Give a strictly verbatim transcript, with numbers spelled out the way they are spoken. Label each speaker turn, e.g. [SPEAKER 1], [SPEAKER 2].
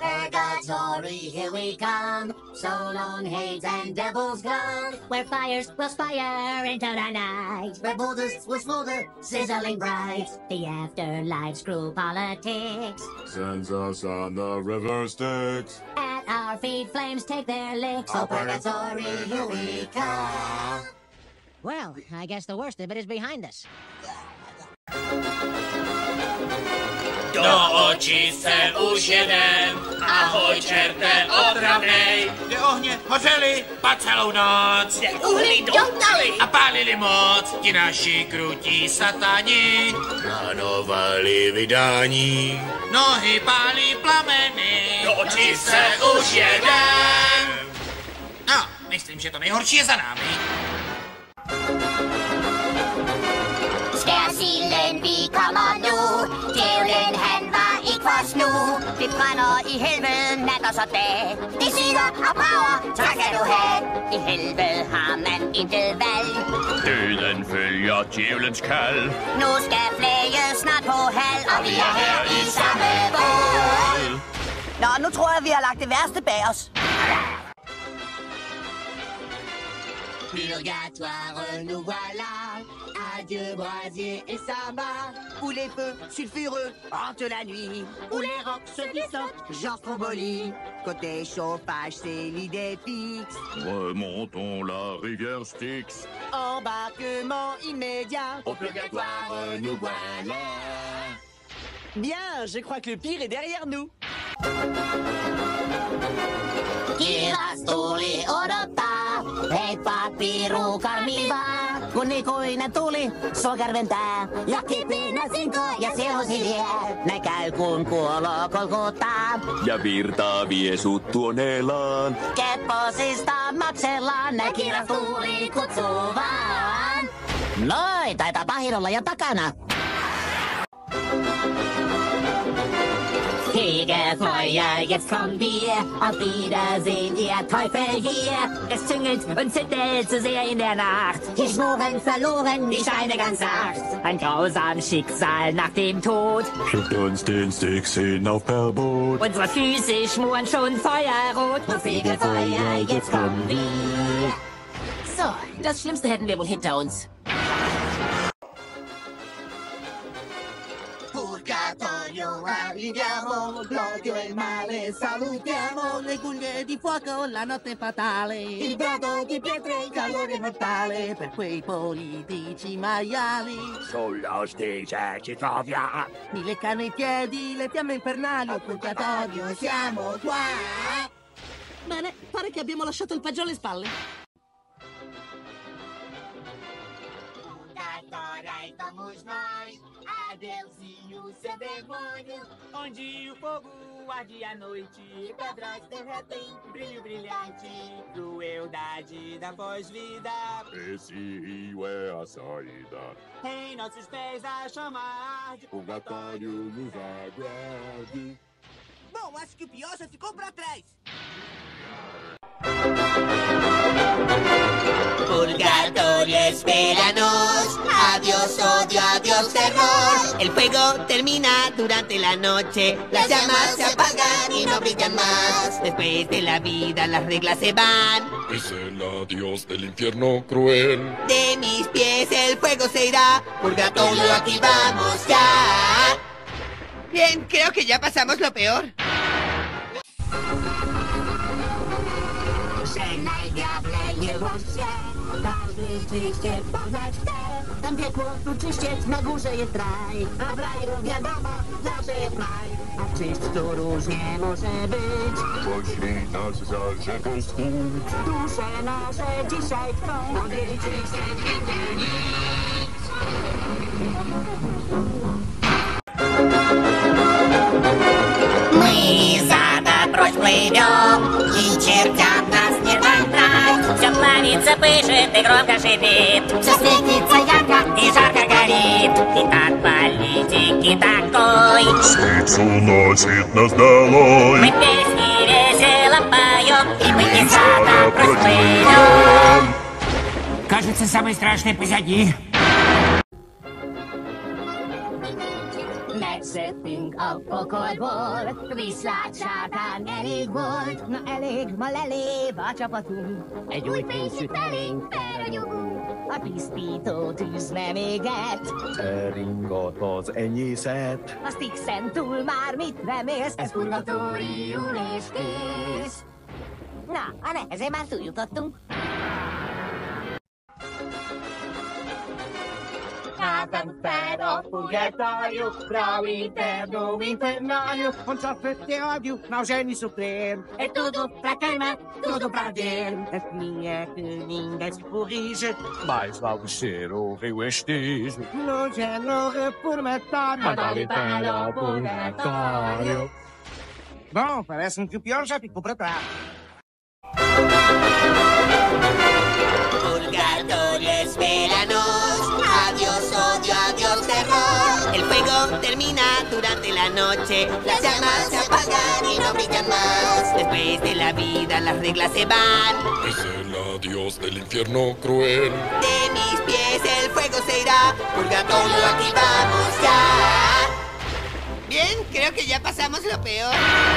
[SPEAKER 1] Purgatory, here we come. So long, hades and devils gone. Where fires will spire into the night. Where boulders will smolder, sizzling bright. The afterlife screw politics
[SPEAKER 2] sends us on the river Styx.
[SPEAKER 1] At our feet, flames take their licks. Oh, Purgatory, here we come. Well, I guess the worst of it is behind us.
[SPEAKER 3] Do očistce už jeden, ahoj čerte otravnej. Kde ohně hořeli pa celou noc, kde uhlí dohnali a pálili moc. Ti naši krutí satani plánovali vydání. Nohy pálí plameny, do očistce už jeden. No, myslím, že to nejhorší je za námi.
[SPEAKER 4] Skærsilden, vi kommer nu. Djævlen, han var ikke for snu. Det brænder i helvede, nat og så dag. Det syder og brager, tak skal du have. I helvede har man intet valg.
[SPEAKER 5] Døden følger djævelens kald.
[SPEAKER 4] Nu skal flaget snart på halv, og vi er her i samme båd. Nå, nu tror jeg, vi har lagt det værste bag os.
[SPEAKER 1] Purgatoire, nous voilà. Adieu, brasier et samba.
[SPEAKER 6] Où les feux sulfureux hantent la nuit.
[SPEAKER 1] Où les rocs se disloquent, genre Stromboli.
[SPEAKER 6] Côté chauffage, c'est l'idée fixe.
[SPEAKER 5] Remontons la rivière Styx.
[SPEAKER 6] Embarquement immédiat.
[SPEAKER 2] Au Purgatoire, nous voilà.
[SPEAKER 6] Bien, je crois que le pire est derrière nous.
[SPEAKER 1] Kirastuli odottaa, heippa piru karmivaa. Kun ikuinen tuli, sokerventää ja kipinä sinko ja sielu hiljää. Näin käy kun kuolo kolkuttaa.
[SPEAKER 5] Ja virtaa vie sut tuoneellaan.
[SPEAKER 1] Kepposista maksellaan, näin kirastuli kutsuu vaan. Noi, taitaa pahin olla jo takana. Hege Feuer, jetzt kommen wir. Auf Wiedersehen, ihr Teufel hier. Es züngelt und zittelt zu sehr in der Nacht. Die Schmoren verloren, die Steine ganz sacht. Ein grausames Schicksal nach dem Tod.
[SPEAKER 2] Schickt uns den Styx hinauf per Boot.
[SPEAKER 1] Unsere Füße schmoren schon feuerrot. Auf Hege Feuer, jetzt kommen wir. So, das Schlimmste hätten wir wohl hinter uns.
[SPEAKER 6] Purgatorio arriviamo, l'odio e il male salutiamo, le guglie di fuoco, la notte fatale, il brodo di pietre, il calore mortale, per quei politici maiali.
[SPEAKER 5] Sulla stessa ci troviamo.
[SPEAKER 6] Mi leccano i piedi, le fiamme infernali,
[SPEAKER 1] Al Purgatorio siamo qua.
[SPEAKER 6] Bene, pare che abbiamo lasciato il peggio alle spalle.
[SPEAKER 1] Purgatorio estamos nós. Adeusinho, seu demônio.
[SPEAKER 3] Onde o fogo arde à noite, pedras derretem, brilho brilhante, crueldade da pós-vida.
[SPEAKER 2] Esse rio é a saída.
[SPEAKER 3] Em nossos pés a chama arde.
[SPEAKER 2] Purgatório nos aguarde.
[SPEAKER 6] Bom, acho que o pior já ficou pra trás.
[SPEAKER 4] Purgatorio, espéranos. Adiós, odio, adiós, terror. El fuego termina durante la noche. Las llamas se apagan y no brillan más. Después de la vida las reglas se van.
[SPEAKER 2] Es el adiós del infierno cruel.
[SPEAKER 4] De mis pies el fuego se irá. Purgatorio, aquí vamos ya. Bien, creo que ya pasamos lo peor.
[SPEAKER 1] Rzeczywiście poznać chcę. Tam piekło tu czyściec, na górze jest raj. A w raju wiadomo, zawsze jest maj. A w czyśćcu różnie może być.
[SPEAKER 2] Poślij nas za rzekę Styx.
[SPEAKER 1] Dusze nasze dzisiaj chcą odwiedzić czyściec nigdy nic.
[SPEAKER 4] Мы задом прочь плывем, и чертям нас не догнать.
[SPEAKER 1] Все плавится, пышет и громко шипит.
[SPEAKER 4] Все светится ярко
[SPEAKER 1] И жарко горит. И так политики такой.
[SPEAKER 2] Styx уносит нас долой.
[SPEAKER 1] Мы песни весело поем, и мы не задом прочь плывем.
[SPEAKER 3] Кажется, самое страшное позади.
[SPEAKER 1] Let's Szedtünk a pokolból, viszlát sátán elég volt.
[SPEAKER 6] Na elég, ma lelév a csapatunk.
[SPEAKER 1] Egy új fénysüt elénk, felragyogunk.
[SPEAKER 6] A tisztító tűz nem éget.
[SPEAKER 7] Ringat az enyészet.
[SPEAKER 6] A Stixen túl már mit remélsz?
[SPEAKER 1] Ez Purgatory ülés kész.
[SPEAKER 6] Na, a nehezén már túljutottunk.
[SPEAKER 1] Nathan Fero, Purgatorio, Pro Interno, Infernario,
[SPEAKER 6] Non ciò che ti odio, ma geni supreme.
[SPEAKER 1] è tutto pra calma, tutto pra dir.
[SPEAKER 6] Es minha linda escorrige.
[SPEAKER 7] Mais logo ser o rio Estes.
[SPEAKER 6] No gelo purgatorio.
[SPEAKER 1] Purgatorio para Purgatorio.
[SPEAKER 6] Bom, parece-me que o pior já ficou pra trás.
[SPEAKER 4] Purgatorio espéranos. Adiós odio, adiós terror. El fuego termina durante la noche. Las llamas se apagan y no brillan más. Después de la vida las reglas se van.
[SPEAKER 2] Es el adiós del infierno cruel.
[SPEAKER 4] De mis pies el fuego se irá. Purgatorio, aquí vamos ya. Bien, creo que ya pasamos lo peor.